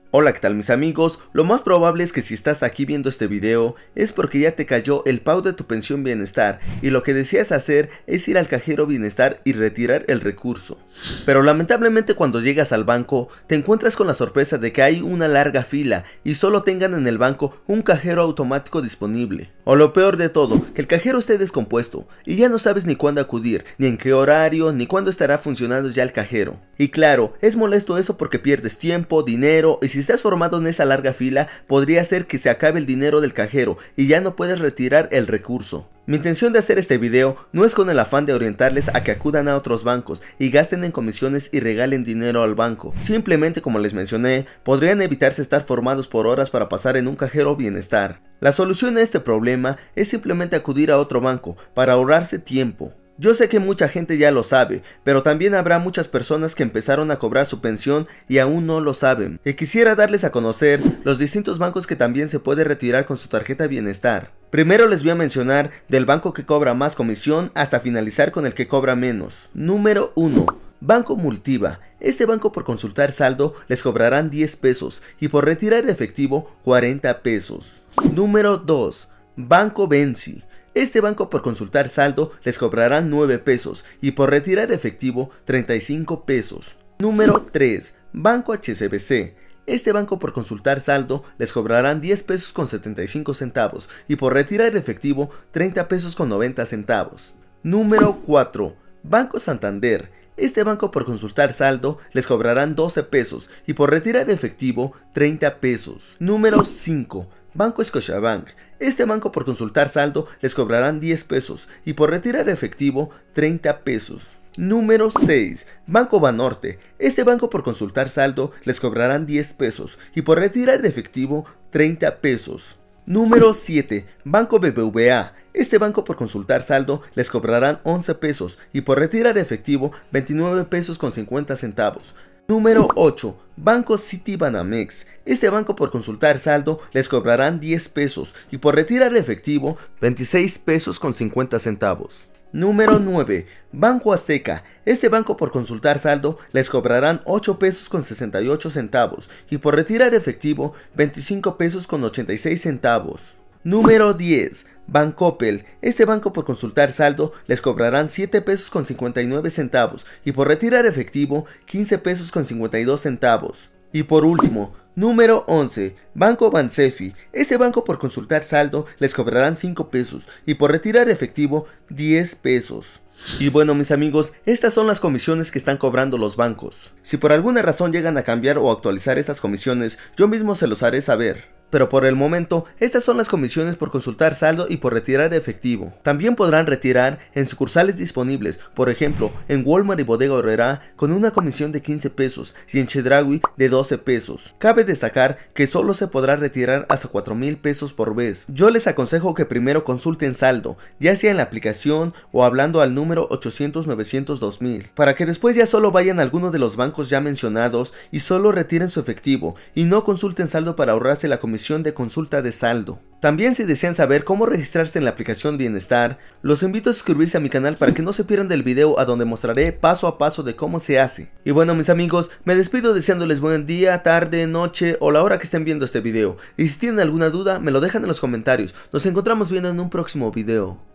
Hola, ¿qué tal mis amigos? Lo más probable es que si estás aquí viendo este video es porque ya te cayó el pago de tu pensión bienestar y lo que deseas hacer es ir al cajero bienestar y retirar el recurso. Pero lamentablemente cuando llegas al banco te encuentras con la sorpresa de que hay una larga fila y solo tengan en el banco un cajero automático disponible. O lo peor de todo, que el cajero esté descompuesto y ya no sabes ni cuándo acudir, ni en qué horario, ni cuándo estará funcionando ya el cajero. Y claro, es molesto eso porque pierdes tiempo, dinero y si estás formado en esa larga fila, podría ser que se acabe el dinero del cajero y ya no puedes retirar el recurso. Mi intención de hacer este video no es con el afán de orientarles a que acudan a otros bancos y gasten en comisiones y regalen dinero al banco. Simplemente, como les mencioné, podrían evitarse estar formados por horas para pasar en un cajero bienestar. La solución a este problema es simplemente acudir a otro banco para ahorrarse tiempo. Yo sé que mucha gente ya lo sabe, pero también habrá muchas personas que empezaron a cobrar su pensión y aún no lo saben. Y quisiera darles a conocer los distintos bancos que también se puede retirar con su tarjeta bienestar. Primero les voy a mencionar del banco que cobra más comisión hasta finalizar con el que cobra menos. Número 1. Banco Multiva. Este banco por consultar saldo les cobrarán 10 pesos y por retirar efectivo 40 pesos. Número 2. Banco Venci. Este banco por consultar saldo les cobrarán 9 pesos y por retirar efectivo 35 pesos. Número 3. Banco HSBC. Este banco por consultar saldo les cobrarán 10 pesos con 75 centavos y por retirar efectivo 30 pesos con 90 centavos. Número 4. Banco Santander. Este banco por consultar saldo les cobrarán 12 pesos y por retirar efectivo 30 pesos. Número 5. Banco Scotiabank. Este banco por consultar saldo les cobrarán 10 pesos y por retirar efectivo 30 pesos. Número 6. Banco Banorte. Este banco por consultar saldo les cobrarán 10 pesos y por retirar efectivo 30 pesos. Número 7. Banco BBVA. Este banco por consultar saldo les cobrarán 11 pesos y por retirar efectivo 29 pesos con 50 centavos. Número 8. Banco Citibanamex. Este banco por consultar saldo les cobrarán 10 pesos y por retirar efectivo 26 pesos con 50 centavos. Número 9. Banco Azteca. Este banco por consultar saldo les cobrarán 8 pesos con 68 centavos y por retirar efectivo 25 pesos con 86 centavos. Número 10. Bancoppel. Este banco por consultar saldo les cobrarán 7 pesos con 59 centavos y por retirar efectivo 15 pesos con 52 centavos. Y por último, número 11. Banco Bansefi. Este banco por consultar saldo les cobrarán 5 pesos y por retirar efectivo 10 pesos. Y bueno mis amigos, estas son las comisiones que están cobrando los bancos. Si por alguna razón llegan a cambiar o actualizar estas comisiones, yo mismo se los haré saber. Pero por el momento, estas son las comisiones por consultar saldo y por retirar efectivo. También podrán retirar en sucursales disponibles, por ejemplo, en Walmart y Bodega Aurrerá con una comisión de 15 pesos y en Chedraui de 12 pesos. Cabe destacar que solo se podrá retirar hasta 4,000 pesos por vez. Yo les aconsejo que primero consulten saldo, ya sea en la aplicación o hablando al número 800-900-2000, para que después ya solo vayan a alguno de los bancos ya mencionados y solo retiren su efectivo y no consulten saldo para ahorrarse la comisión de consulta de saldo. También si desean saber cómo registrarse en la aplicación Bienestar, los invito a suscribirse a mi canal para que no se pierdan del video a donde mostraré paso a paso de cómo se hace. Y bueno mis amigos, me despido deseándoles buen día, tarde, noche o la hora que estén viendo este video. Y si tienen alguna duda, me lo dejan en los comentarios. Nos encontramos viendo en un próximo video.